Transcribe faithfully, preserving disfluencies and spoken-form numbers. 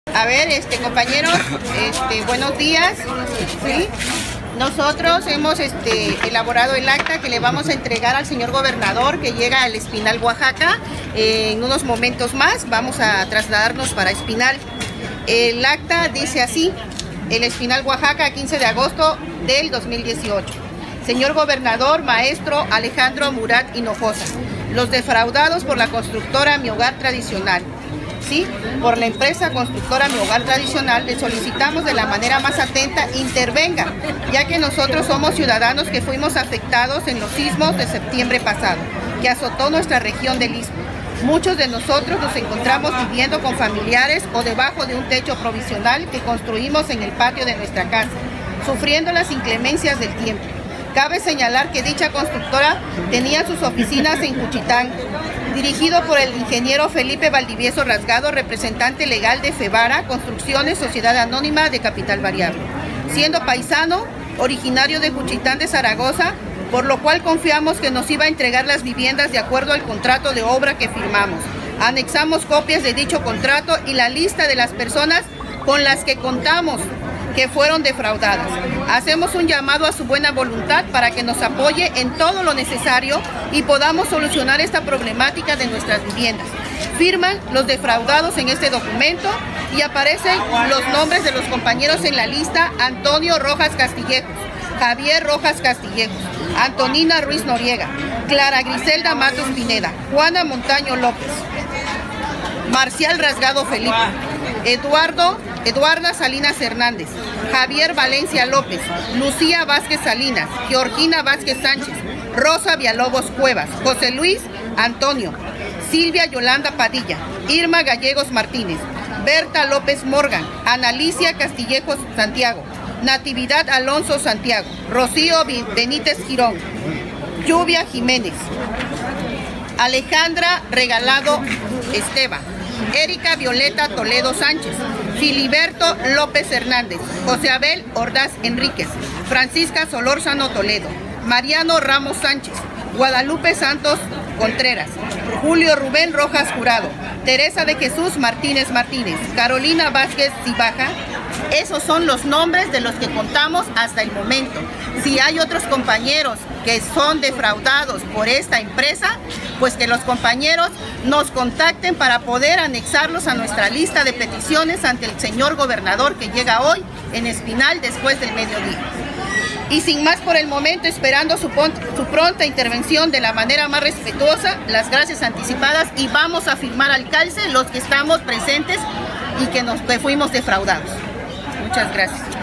A ver, este compañeros, este, buenos días. ¿Sí? Nosotros hemos este, elaborado el acta que le vamos a entregar al señor gobernador que llega al Espinal, Oaxaca. Eh, en unos momentos más vamos a trasladarnos para Espinal. El acta dice así: el Espinal, Oaxaca, quince de agosto del dos mil dieciocho. Señor gobernador, maestro Alejandro Murat Hinojosa, los defraudados por la constructora Mi Hogar Tradicional, ¿sí? Por la empresa constructora Mi Hogar Tradicional, le solicitamos de la manera más atenta intervenga, ya que nosotros somos ciudadanos que fuimos afectados en los sismos de septiembre pasado, que azotó nuestra región del Istmo. Muchos de nosotros nos encontramos viviendo con familiares o debajo de un techo provisional que construimos en el patio de nuestra casa, sufriendo las inclemencias del tiempo. Cabe señalar que dicha constructora tenía sus oficinas en Juchitán, dirigido por el ingeniero Felipe Valdivieso Rasgado, representante legal de Fevara Construcciones, Sociedad Anónima de Capital Variable, siendo paisano, originario de Juchitán de Zaragoza, por lo cual confiamos que nos iba a entregar las viviendas de acuerdo al contrato de obra que firmamos. Anexamos copias de dicho contrato y la lista de las personas con las que contamos que fueron defraudadas. Hacemos un llamado a su buena voluntad para que nos apoye en todo lo necesario y podamos solucionar esta problemática de nuestras viviendas. Firman los defraudados en este documento y aparecen los nombres de los compañeros en la lista: Antonio Rojas Castillejos, Javier Rojas Castillejos, Antonina Ruiz Noriega, Clara Griselda Matos Pineda, Juana Montaño López, Marcial Rasgado Felipe, Eduardo, Eduarda Salinas Hernández, Javier Valencia López, Lucía Vázquez Salinas, Georgina Vázquez Sánchez, Rosa Villalobos Cuevas, José Luis Antonio, Silvia Yolanda Padilla, Irma Gallegos Martínez, Berta López Morgan, Analicia Castillejos Santiago, Natividad Alonso Santiago, Rocío Benítez Girón, Lluvia Jiménez, Alejandra Regalado Esteban, Erika Violeta Toledo Sánchez, Filiberto López Hernández, José Abel Ordaz Enríquez, Francisca Solórzano Toledo, Mariano Ramos Sánchez, Guadalupe Santos Contreras, Julio Rubén Rojas Jurado, Teresa de Jesús Martínez Martínez, Carolina Vázquez Cibaja. Esos son los nombres de los que contamos hasta el momento. Si hay otros compañeros que son defraudados por esta empresa, pues que los compañeros nos contacten para poder anexarlos a nuestra lista de peticiones ante el señor gobernador que llega hoy en Espinal después del mediodía. Y sin más por el momento, esperando su, su pronta intervención de la manera más respetuosa, las gracias anticipadas, y vamos a firmar al calce los que estamos presentes y que nos que fuimos defraudados. Muchas gracias.